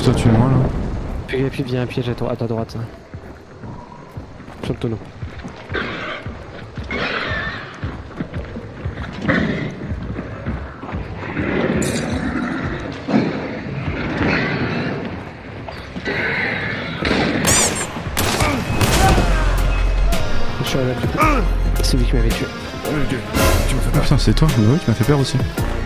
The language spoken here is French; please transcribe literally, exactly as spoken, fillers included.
toi tue-moi là. Puis, puis il y a un piège à ta, à ta droite. Sur le tonneau. Je suis à la plus. C'est lui qui m'avait tué. Ah putain c'est toi, bah oui tu m'as fait peur aussi.